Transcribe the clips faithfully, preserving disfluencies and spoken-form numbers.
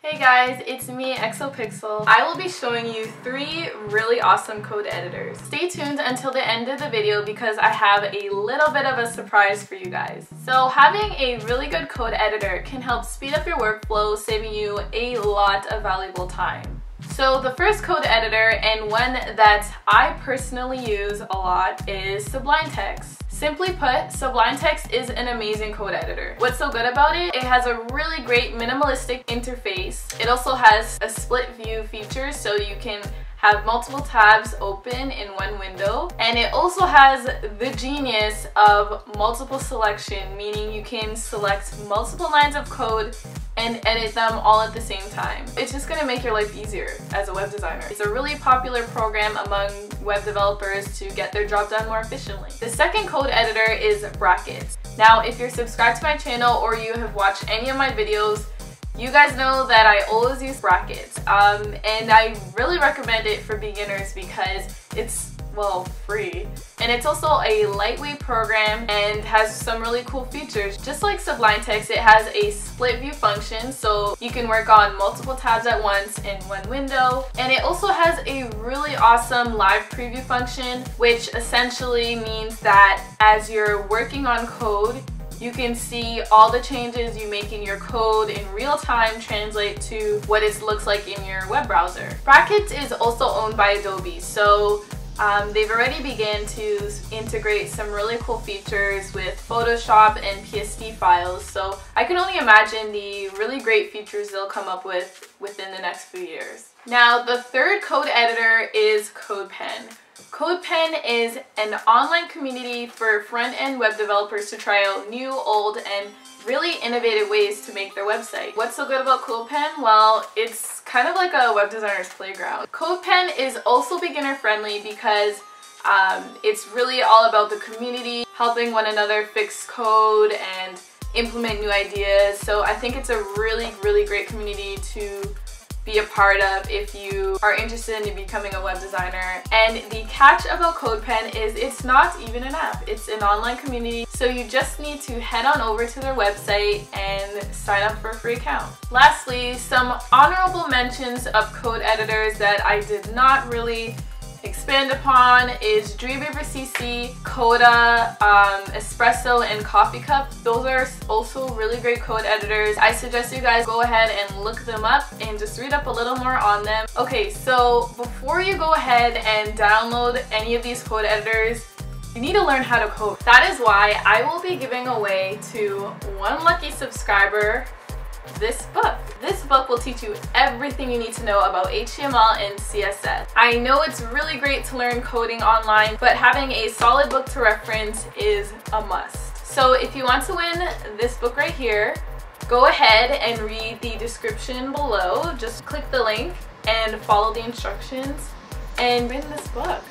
Hey guys, it's me, Exopixel. I will be showing you three really awesome code editors. Stay tuned until the end of the video because I have a little bit of a surprise for you guys. So having a really good code editor can help speed up your workflow, saving you a lot of valuable time. So the first code editor, and one that I personally use a lot, is Sublime Text. Simply put, Sublime Text is an amazing code editor. What's so good about it? It has a really great minimalistic interface. It also has a split view feature so you can have multiple tabs open in one window. And it also has the genius of multiple selection, meaning you can select multiple lines of code and edit them all at the same time. It's just gonna make your life easier as a web designer. It's a really popular program among web developers to get their job done more efficiently. The second code editor is Brackets. Now, if you're subscribed to my channel or you have watched any of my videos, you guys know that I always use Brackets, um, and I really recommend it for beginners because it's, well, free. And it's also a lightweight program and has some really cool features. Just like Sublime Text, it has a split view function, so you can work on multiple tabs at once in one window. And it also has a really awesome live preview function, which essentially means that as you're working on code, you can see all the changes you make in your code in real time translate to what it looks like in your web browser. Brackets is also owned by Adobe, so um, they've already begun to integrate some really cool features with Photoshop and P S D files, so I can only imagine the really great features they'll come up with within the next few years. Now, the third code editor is CodePen. CodePen is an online community for front-end web developers to try out new, old, and really innovative ways to make their website. What's so good about CodePen? Well, it's kind of like a web designer's playground. CodePen is also beginner-friendly because um, it's really all about the community, helping one another fix code and implement new ideas. So I think it's a really, really great community to be a part of if you are interested in becoming a web designer. And the catch about CodePen is it's not even an app, it's an online community, so you just need to head on over to their website and sign up for a free account. Lastly, some honorable mentions of code editors that I did not really expand upon is Dreamweaver C C, Coda, um, Espresso, and Coffee Cup. Those are also really great code editors. I suggest you guys go ahead and look them up and just read up a little more on them. Okay, so before you go ahead and download any of these code editors, you need to learn how to code. That is why I will be giving away to one lucky subscriber this book. This book will teach you everything you need to know about H T M L and C S S. I know it's really great to learn coding online, but having a solid book to reference is a must. So if you want to win this book right here, go ahead and read the description below. Just click the link and follow the instructions and win this book.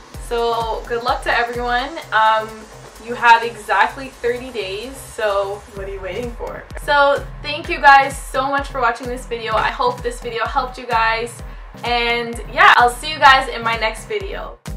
So good luck to everyone. Um, You have exactly thirty days, so what are you waiting for? So thank you guys so much for watching this video. I hope this video helped you guys, and yeah, I'll see you guys in my next video.